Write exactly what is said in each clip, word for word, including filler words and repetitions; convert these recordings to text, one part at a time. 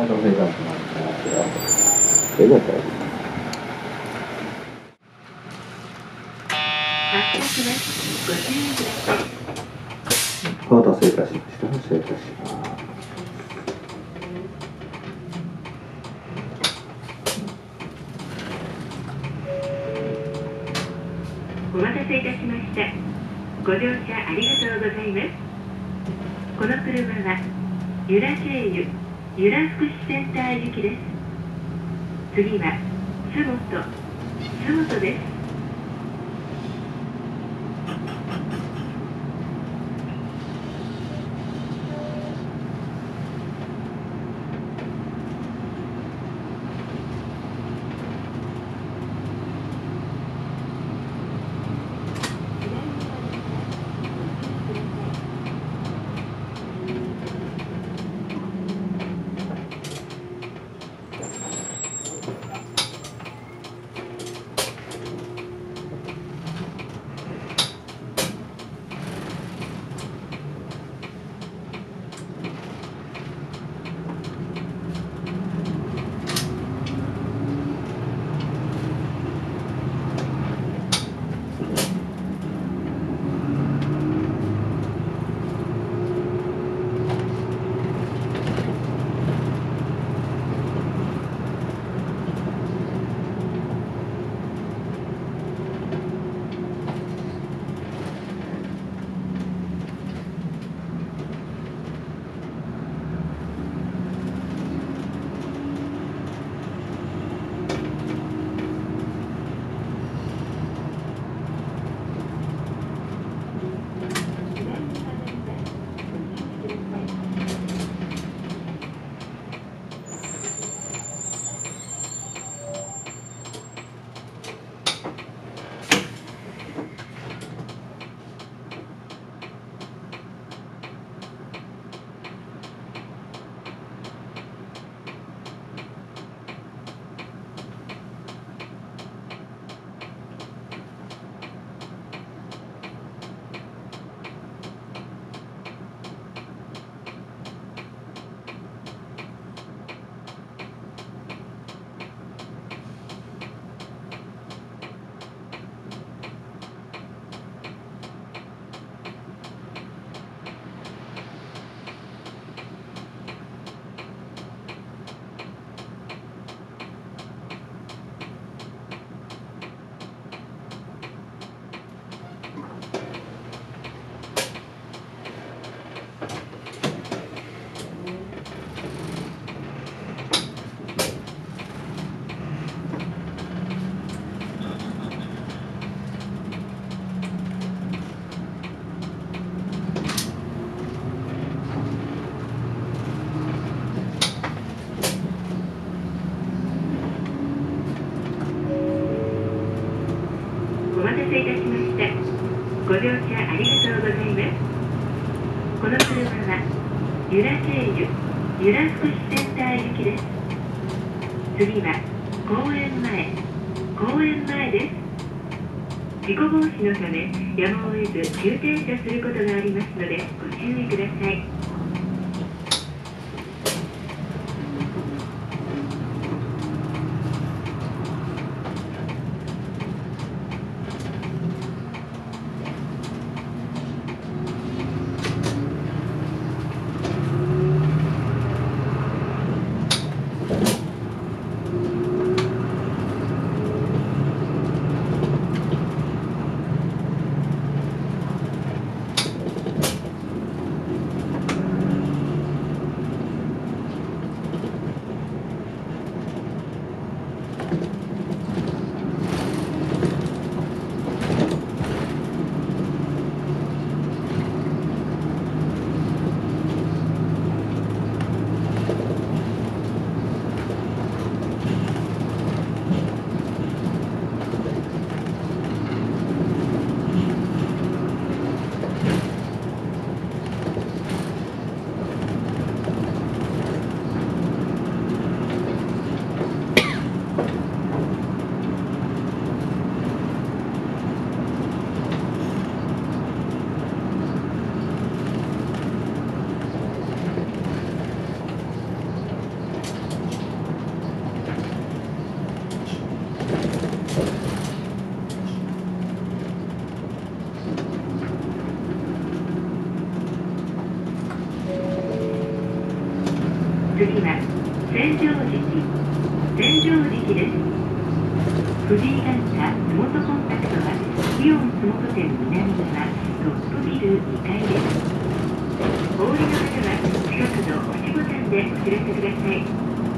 待たせいたしました。それでは大丈夫です。 発車します。ご注意ください。 お待たせいたしました。失礼いたします。 お待たせいたしました。ご乗車ありがとうございます。この車は由良経由由良福祉センター行きです。次は洲本洲本です。ご乗車ありがとうございます。この車は由良経由由良福祉センター行きです。次は公園前公園前です。事故防止のためやむを得ず急停車することがありますのでご注意ください。 です。藤井眼科洲本コンタクトはイオン洲本店南側トップビルにかいです。お降りの方は近くの押しボタンでお知らせください。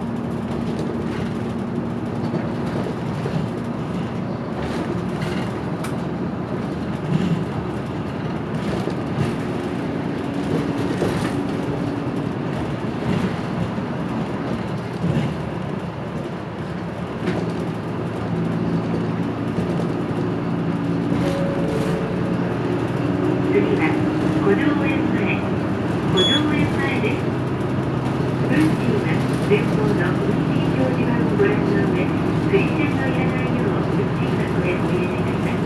次は五条園前、五条園前です。運賃は前方の運賃表示板をご覧の上、釣り線のいらないよう運賃箱へお入れください。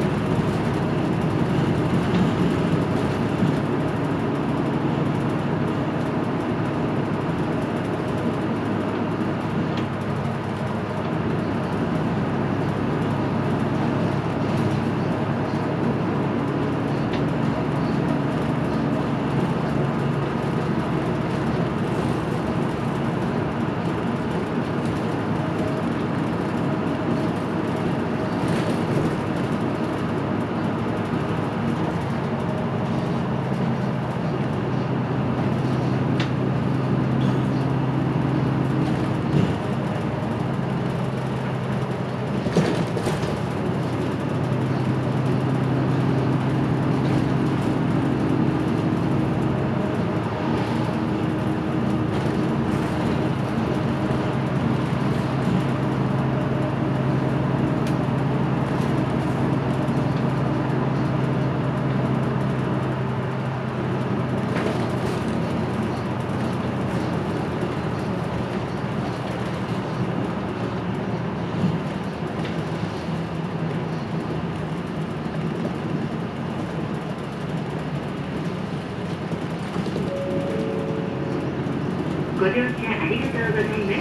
ご乗車ありがとうございます。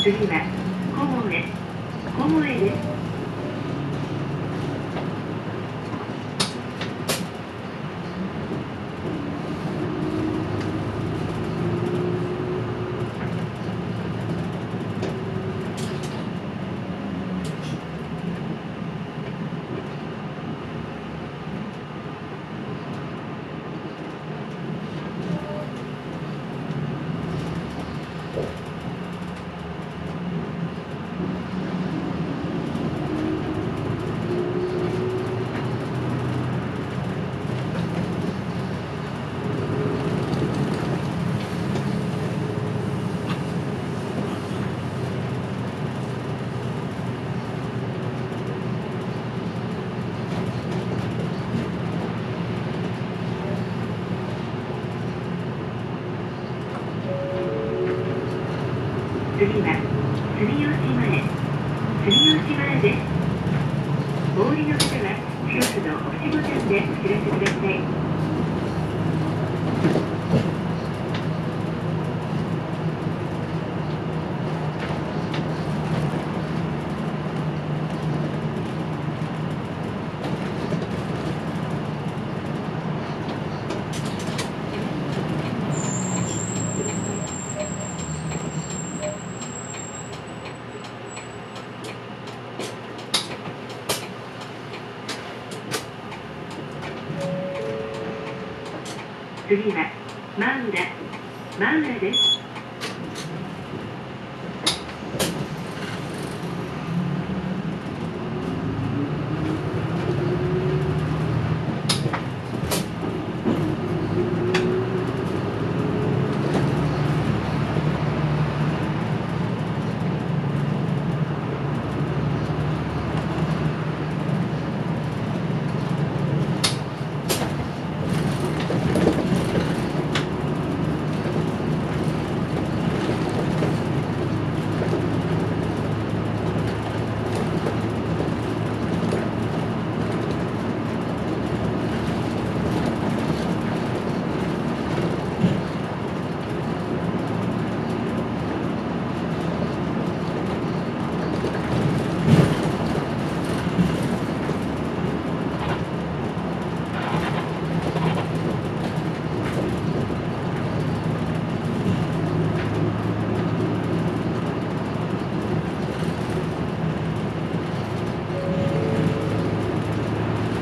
次は小越、小越です。次は住吉前、住吉前です。お降りの方は近くの押しボタンでお知らせください。次は真浦、真浦です。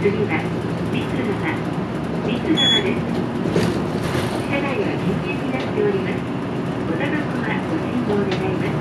次は三津川三津川です。車内は禁煙になっております。おタバコはご辛抱願います。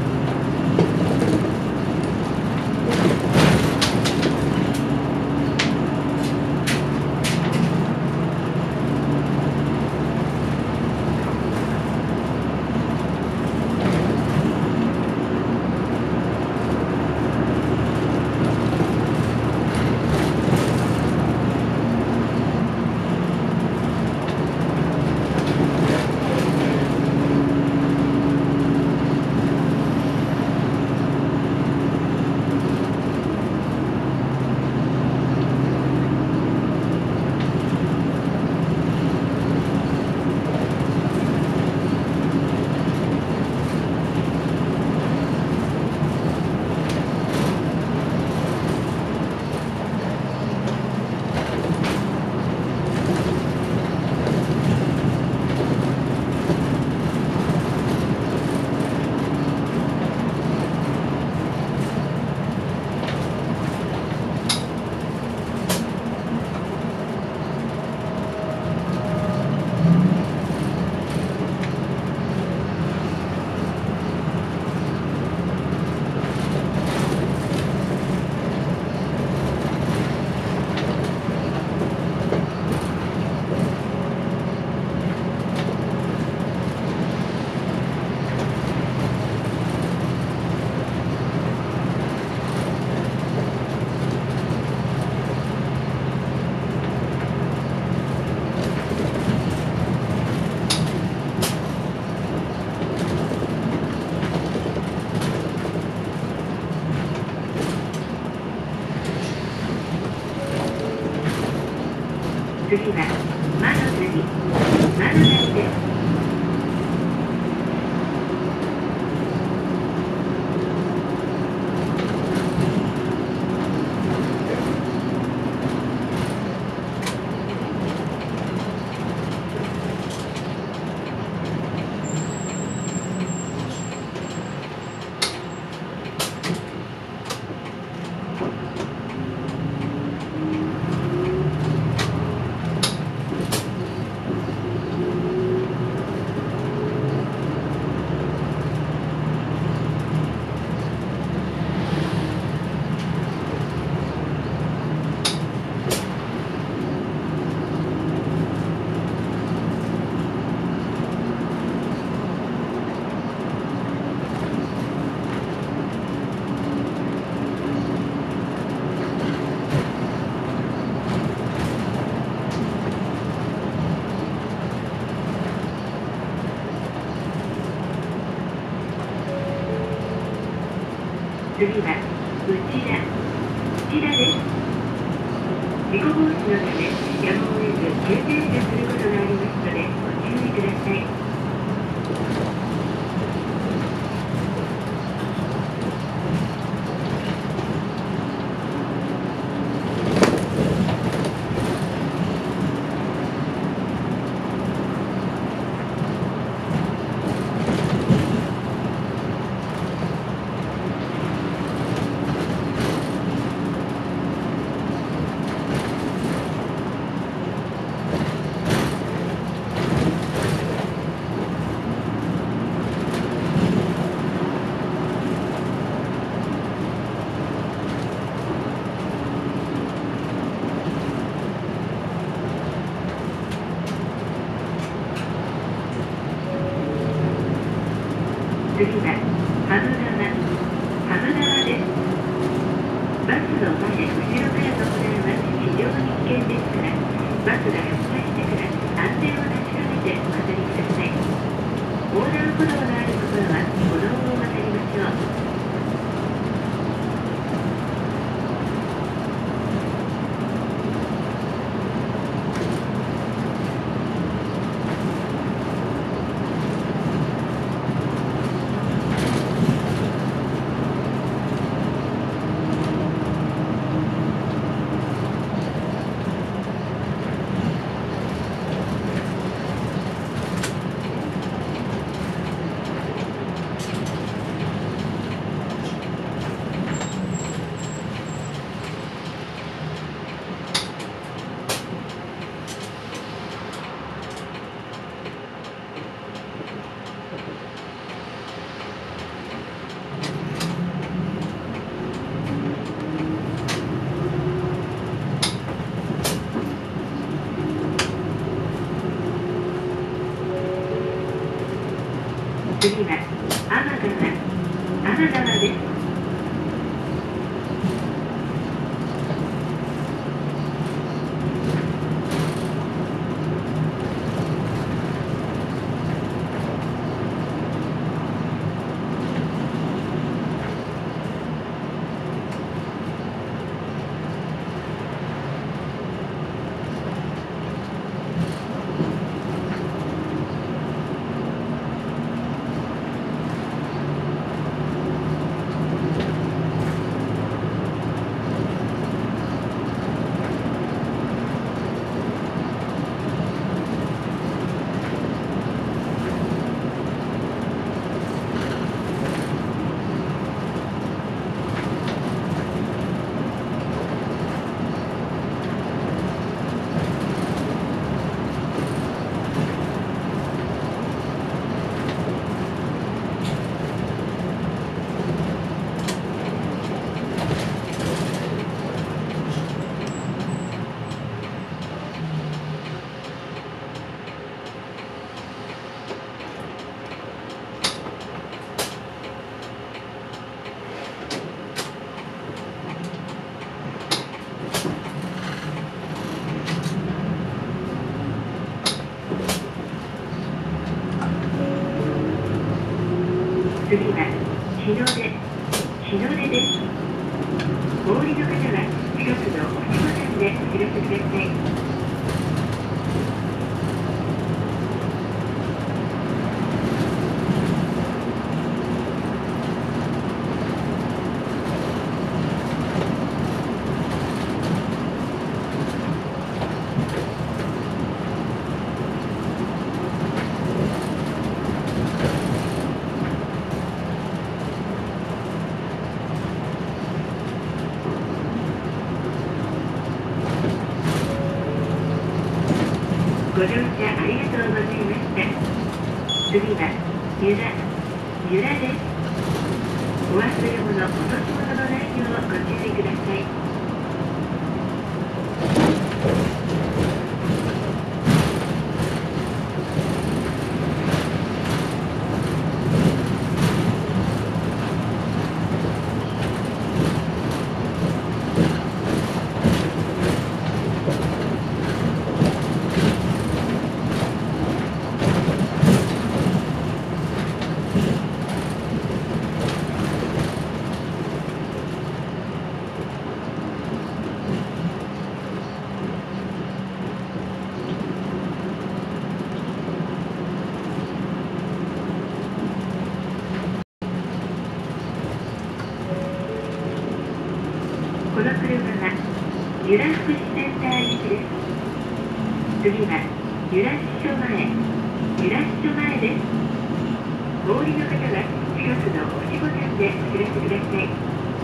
次は窓谷窓谷です。次は内田内田です。事故防止のためやむを得ず急停車することがありますのでご注意ください。次は羽生川羽生川です。バスの前後ろからの横断は非常に危険ですから、バスが発車してから安全を確かめてお渡りください。横断歩道のあるところは歩道を渡りましょう。 次は天川天川です。次は日の出日の出です。お降りの方は近くの押しボタンでお知らせください。ご乗車ありがとうございました。次は由良由良です。お忘れ物、落とし物のないようご注意ください。この車は由良福祉センター行きです。次は由良支所前由良支所前です。お降りの方は近くの押しボタンでお知らせください。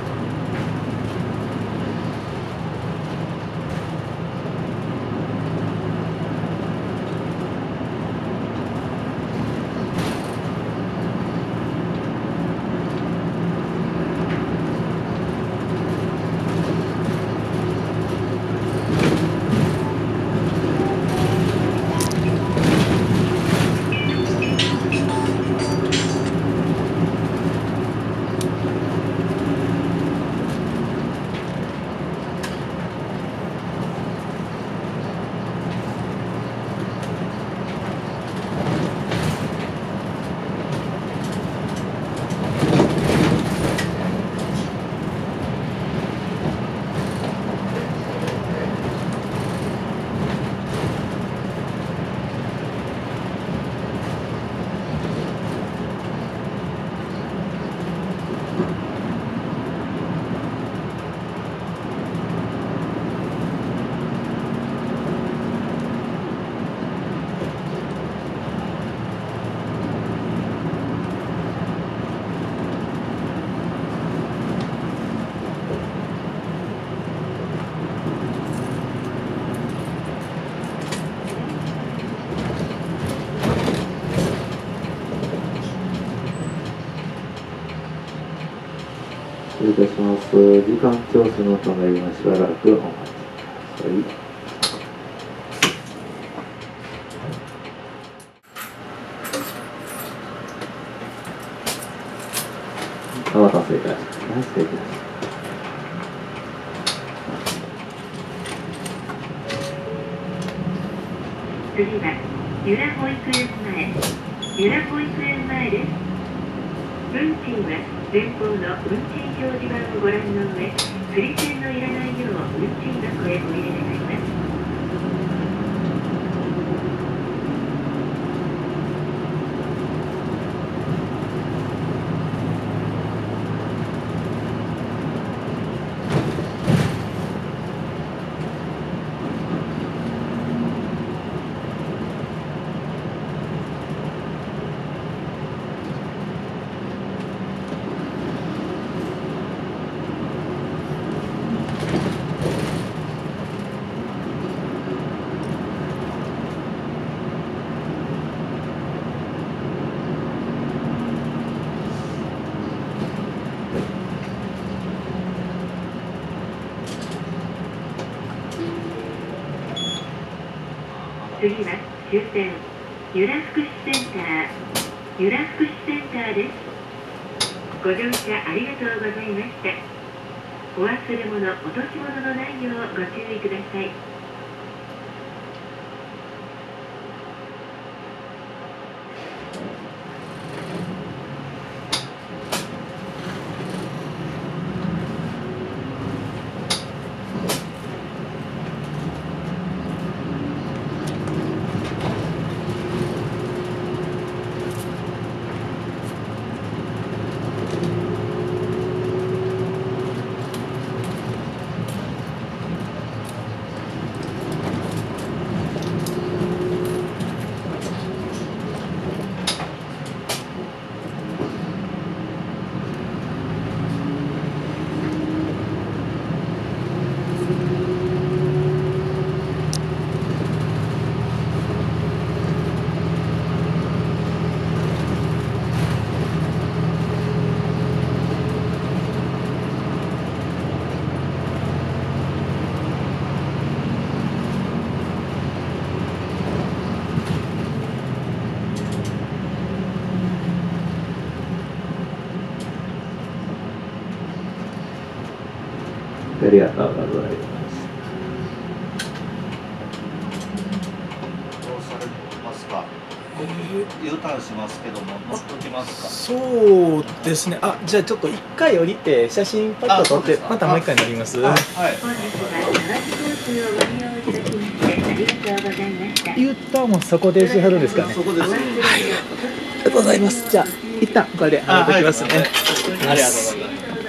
失礼いたします。時間調整のため今しばらくお待ちください。 ください。はい、失礼いたします。 次は由良保育園前、由良保育園前です。運賃は前方の運賃表示板をご覧の上、振り線のいらないよう運賃箱へお入れ願います。次は終点由良福祉センター、由良福祉センターです。ご乗車ありがとうございました。お忘れ物、落とし物のないようご注意ください。 ありがとうございます。 どうされますか。U ターンしますけども、乗っときますか。 そうですね。あ、じゃあちょっと一回降りて写真パッと撮ってまたもう一回乗ります。 はい。 本日は長津交通をご利用いただきましてありがとうございました。 U ターンもそこでしはるんですかね。 そこです。 ありがとうございます。じゃあ一旦これで上げておきますね。 ありがとうございます。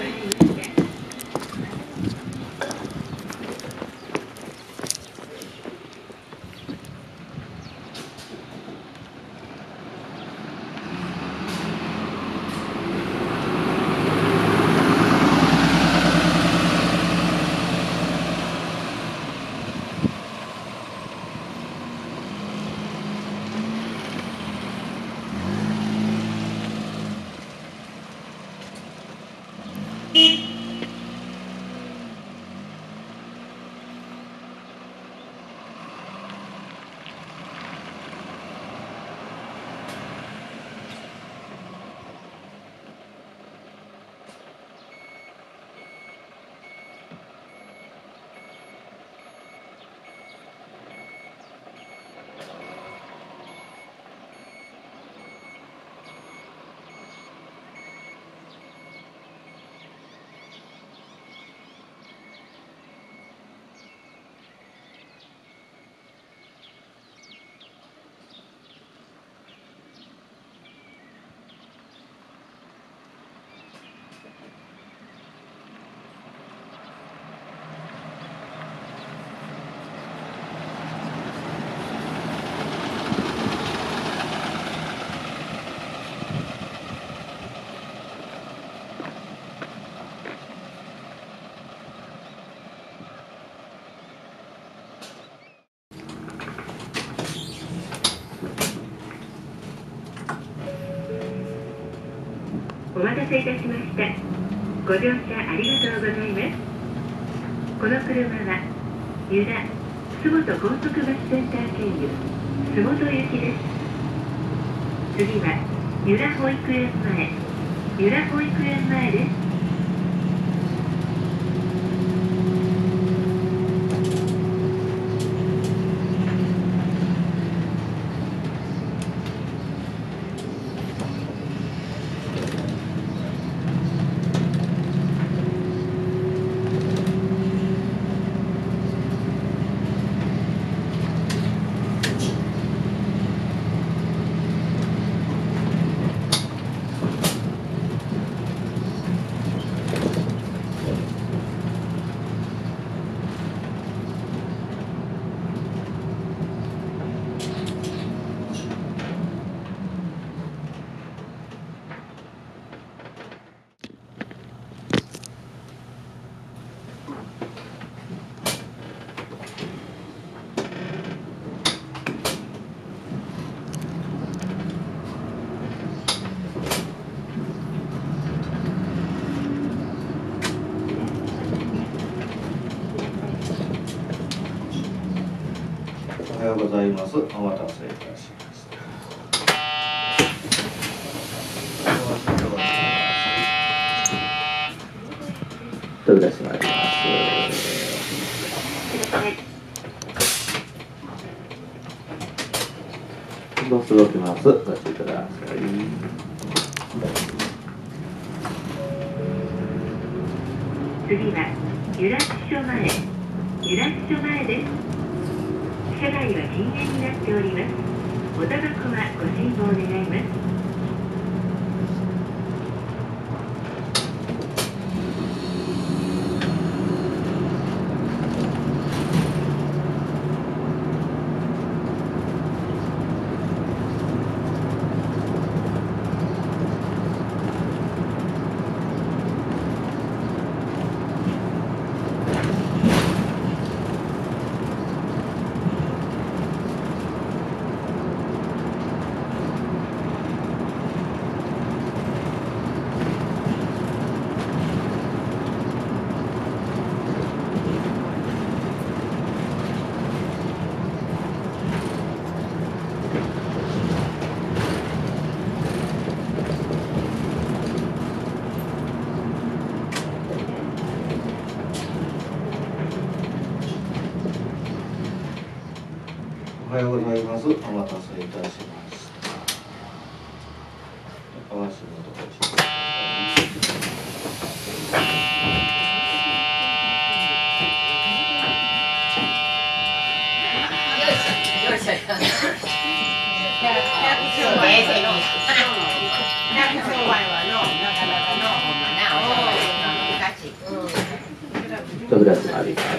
お待たせいたしました。ご乗車ありがとうございます。この車は由良洲本高速バスセンター経由洲本行きです。次は由良保育園前、由良保育園前です。 おはようございます。お待たせいたしました。 扉閉まります。ドア開きます。ご注意ください。 次は由良署前、由良署前です。車内は禁煙になっております。おタバコはご辛抱願います。 おはようございます。お待たせいたしました。お足元ご注意くださよいしょ。よいしょ。 扉閉まります。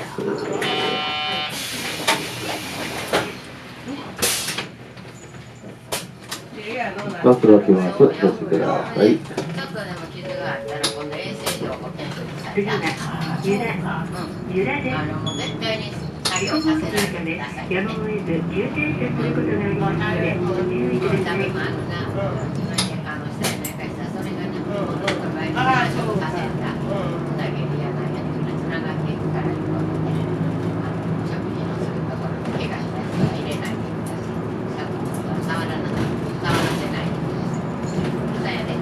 ドア開きます。ご注意ください。 ちょっとでも傷があったら今度衛生上保険証にされ次はた。 由良、由良です。 あのもう絶対に作業人させないのためでください。 やむを得ず急停車することがありますのでご注意ください。 多分あるな。あの下やないかしたらそれがね、もうどっかバイクでさせた。だけでやないやつがつながっていくからいうことで、食事のするところに怪我したやつは入れないでください。シャツは触らない、触らせないでください。だよね。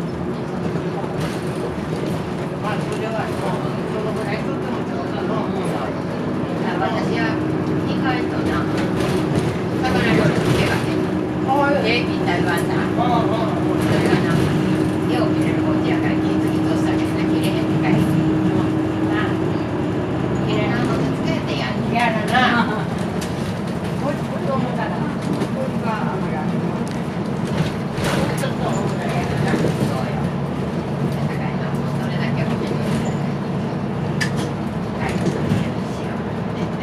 まあそれはそのぐらいとってもちょうどの。私は意外とな、魚料理の手がね、平均台湾だ。それがな、よう見れるお家やから気づきとしたけどな、切れへんって書いて。切れなものつけてやる。やるな。これ子供だから。これが油。ちょっと重たいやつだ。そうよ。だからな、それだけは見てください。はい、それでしよう。絶対。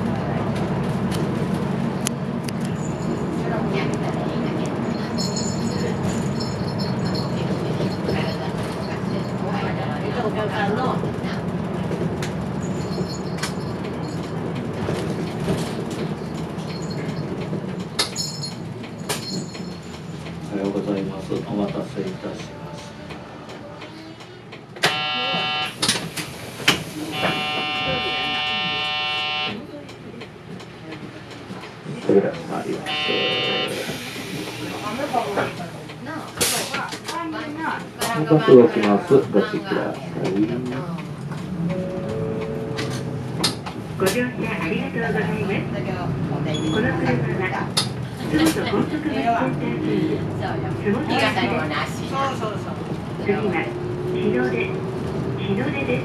やめたらいいんだけどな。 おはようございます。お待たせいたしました。 扉閉まります。ドア開きます。ご注意ください。 ご乗車ありがとうございます。この車は洲本高速バスセンター経由そうよ。 洲本日傘にもなし。そうそうそう。 次は日の出、日の出です。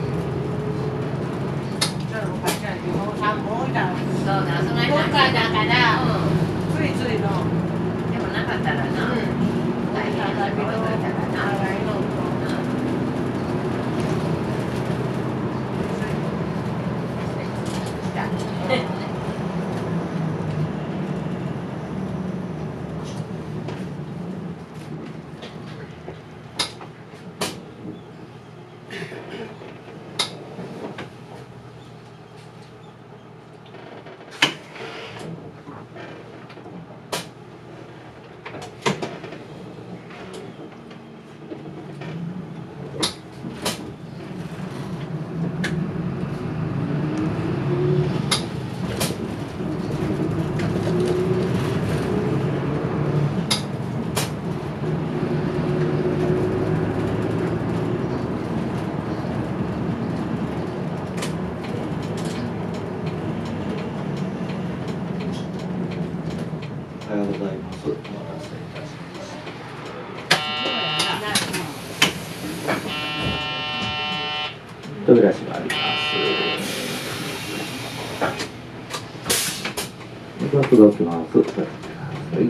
そうだ、その間だから、ついついの。でもなかったらな、大変なことだからな。 お扉閉まります。では届きます。お立ちください。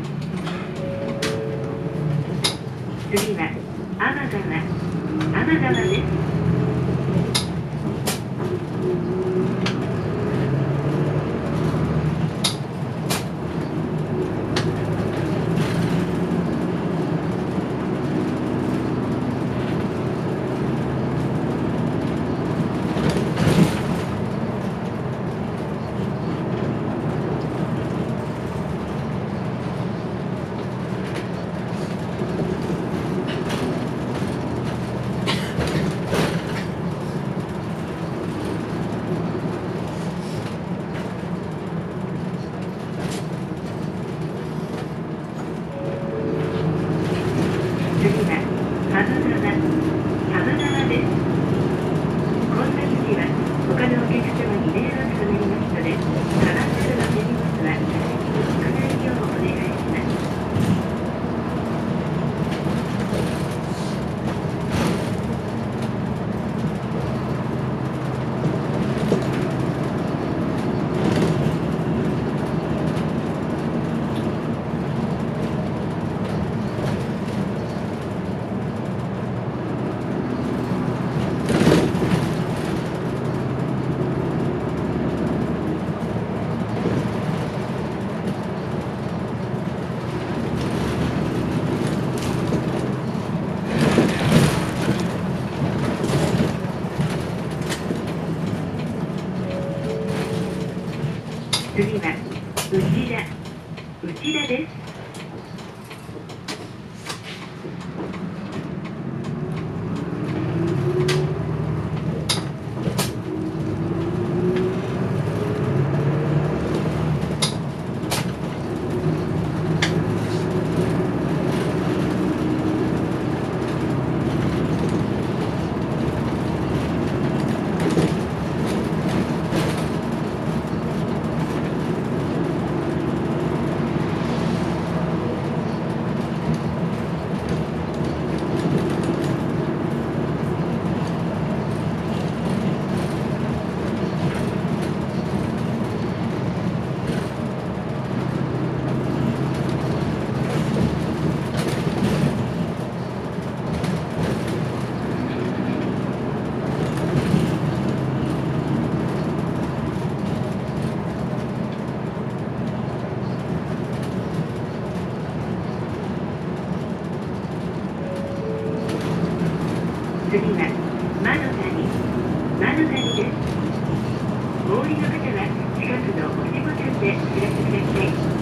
次は天川天川です。次は内田内田です。次は窓谷窓谷です。お降りの方は近くの押しボタンでお知らせください。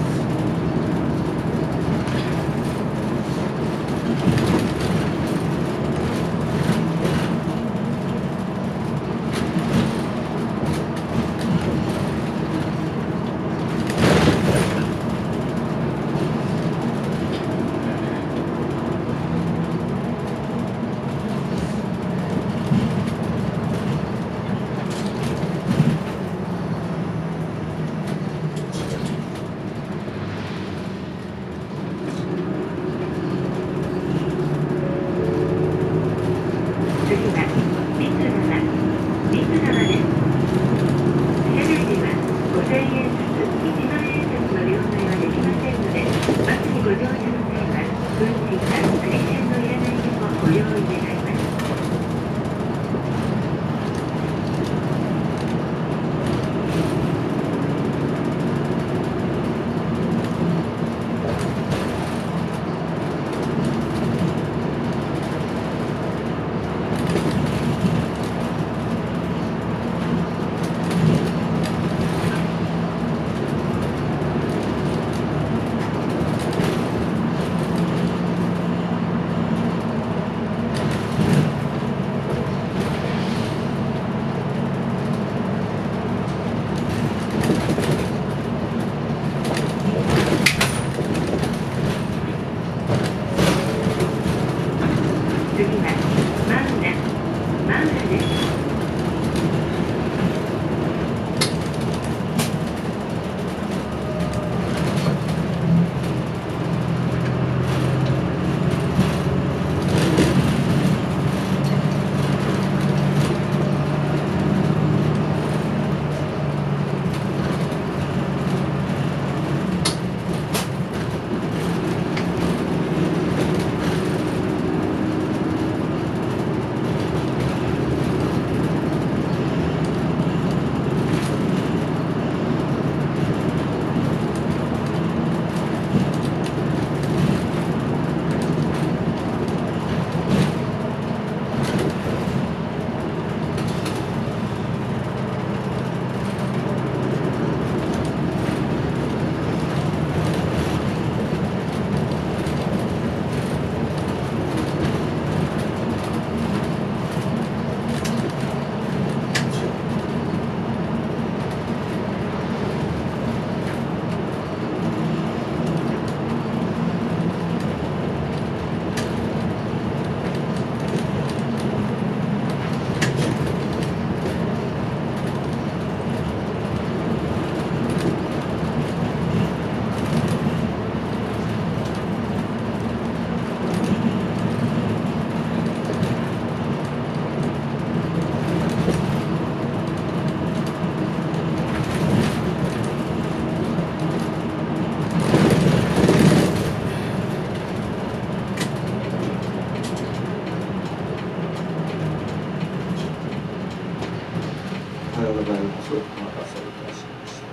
おはようございます。お待たせいたしました。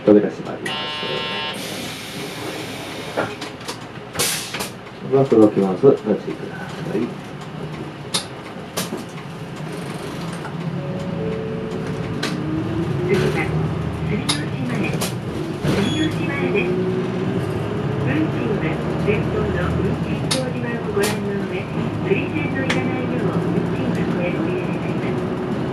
扉閉まります。バックが来ます。ご注意ください。 次は住吉前、住吉前です。運賃は前方の運賃表示板をご覧の上、釣り線のいらないよう運賃箱へお入れ願います。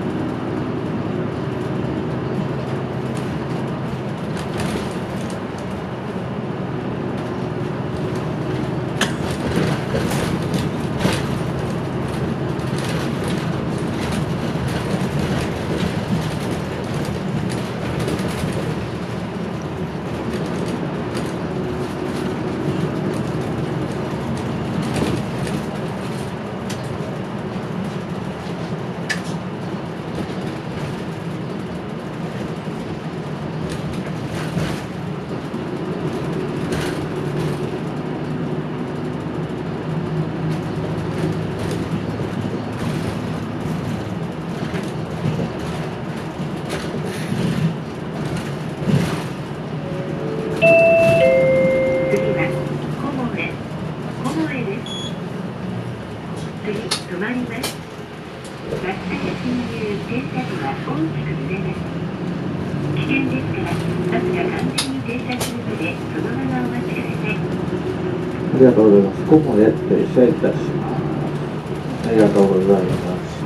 ありがとうございます。ここで停車いたします。ありがとうございました。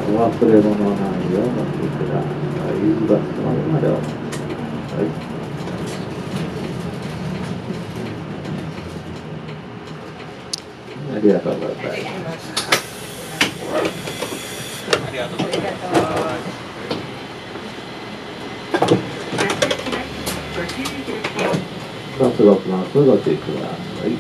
お忘れ物ないようお待ちください。バス停までお待ちください。ありがとうございます。 ありがとうございます。 バスが来ます。ご注意ください。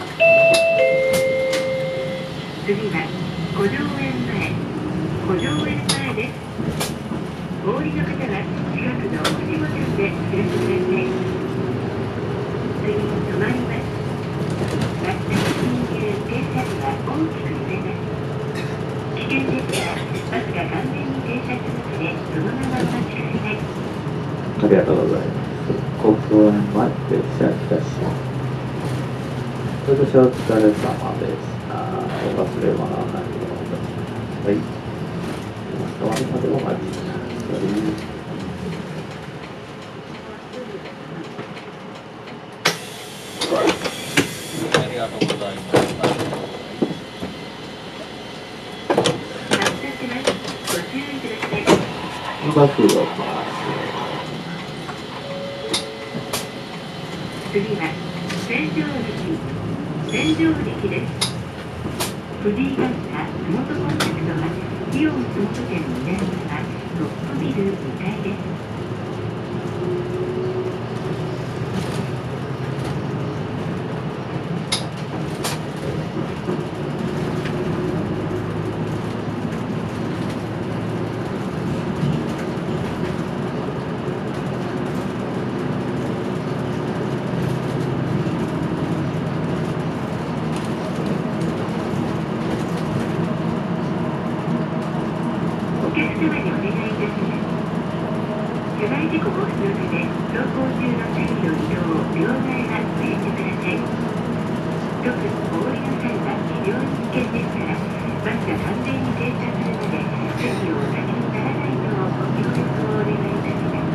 次は五条園前、五条園前です。お降りの方は近くの押しボタンでお知らせください。次に止まります。バス停進入停車時は大きく揺れます。危険ですからバスが完全に停車するまでそのままお待ちください。 ありがとうございます。国道園前停車いたします。それではお疲れ様でした。お忘れ物はないようにいたします。はい。止まりまでお待ちください。 ありがとうございました。 バスを回す。 次は千畳敷、千畳敷です。藤井眼科ふもとコンタクトはイオンふもと店の南側トップビルにかいです。お客様にお願いいたします。車内事故防止のため、走行中の車両移動を両替はご遠慮ください。特にお降りの際は非常に危険ですから、バスが完全に停車するまで席をお立ちにならないようご協力をお願いいたします。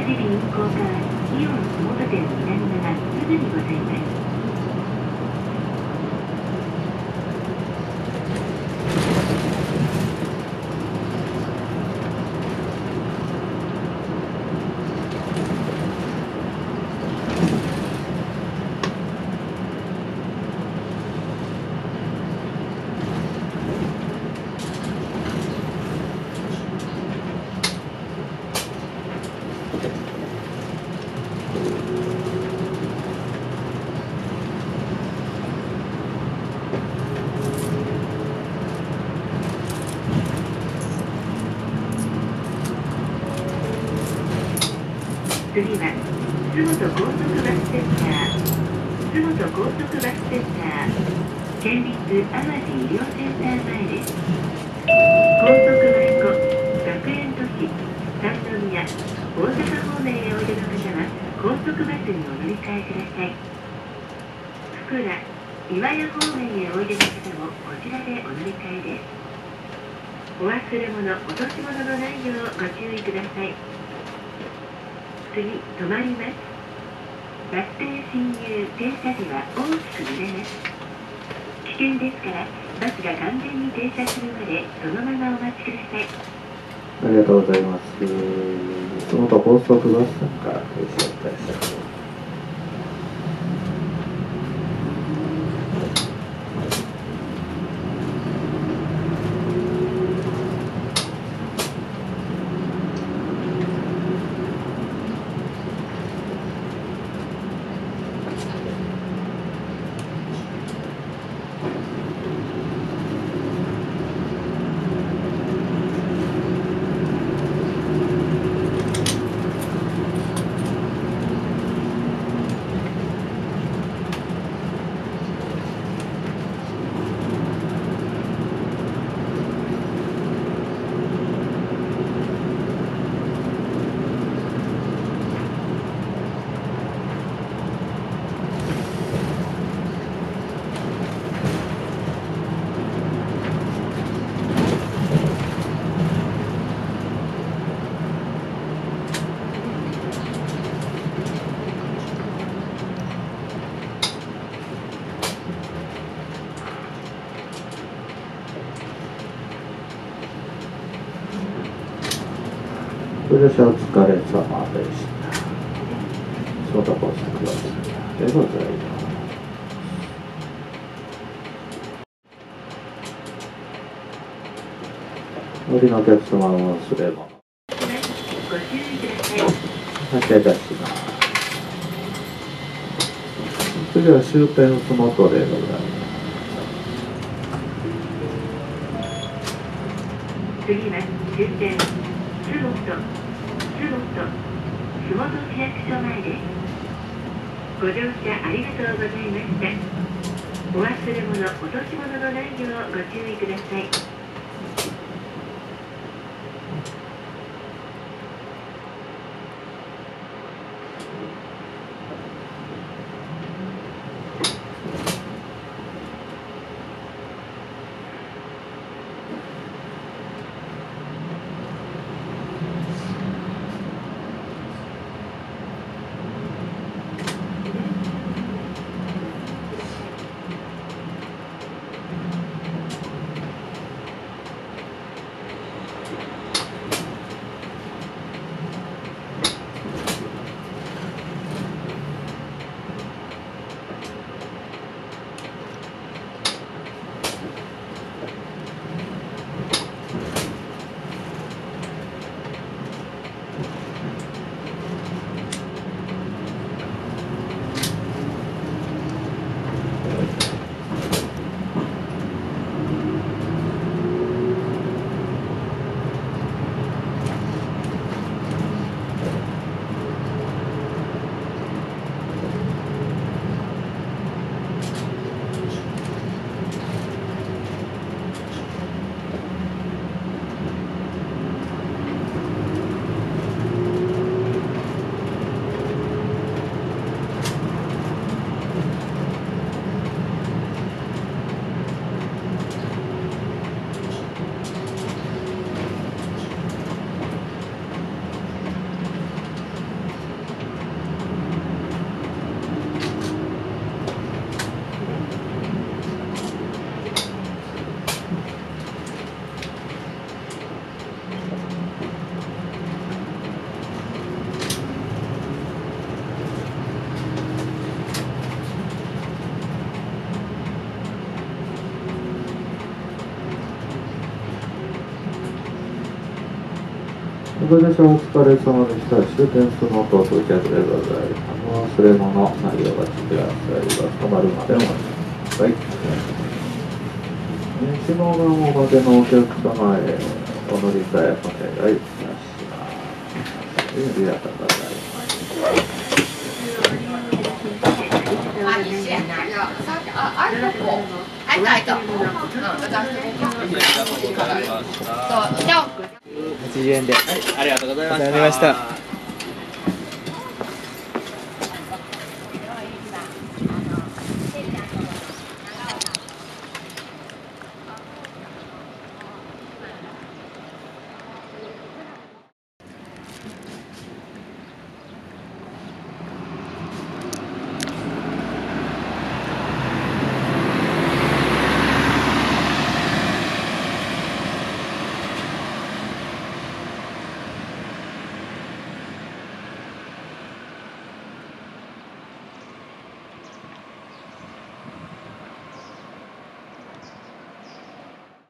じ便降下はイオン元店南側すぐにございます。次は洲本高速バスセンター、洲本高速バスセンター、県立淡路医療センター前です。高速舞子、学園都市、三宮、大阪方面へおいでの方は高速バスにお乗り換えください。福良、岩屋方面へおいでの方もこちらでお乗り換えです。お忘れ物、落とし物のないようご注意ください。次、止まります。バス停進入停車時は大きく揺れます。危険ですからバスが完全に停車するまでそのままお待ちください。 ありがとうございます。その他高速バスさんから停車いたします。ご乗車お疲れ様でした。その他高速バスでございます。お乗りのお客様の忘れ物。 ご注意ください。 発車いたします。次は終点洲本でございます。 次は終点洲本、洲本、洲本市役所前です。ご乗車ありがとうございました。お忘れ物、落とし物のないようご注意ください。 ご乗車お疲れ様でした。終点その後到着でございます。忘れ物ないようお待ちください。バス止まるまでお待ちください。下鴨までのお客様へお乗り換えお願いいたします。ありがとうございます。 あ、一緒やな。さっき、あ、あれどこ？あいたあいた。うん、そう、じゃあ。 はちじゅうえんで、はい、ありがとうございました。